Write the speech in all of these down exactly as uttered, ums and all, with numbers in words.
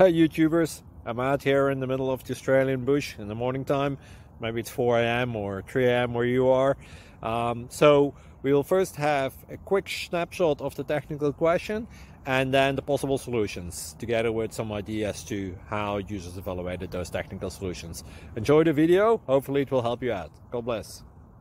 YouTubers. I'm out here in the middle of the Australian bush in the morning time. Maybe it's four A M or three A M where you are. Um, so we will first have a quick snapshot of the technical question and then the possible solutions, together with some ideas to how users evaluated those technical solutions. Enjoy the video. Hopefully it will help you out. God bless.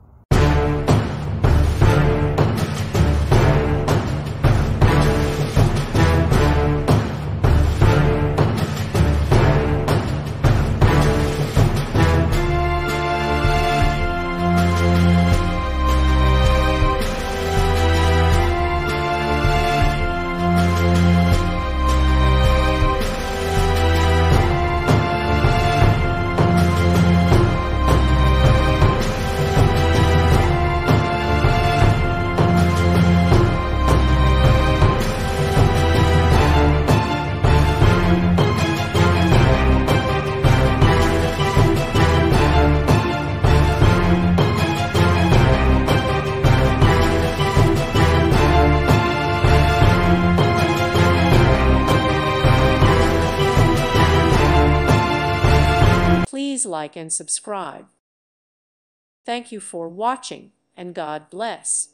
Please like and subscribe. Thank you for watching, and God bless.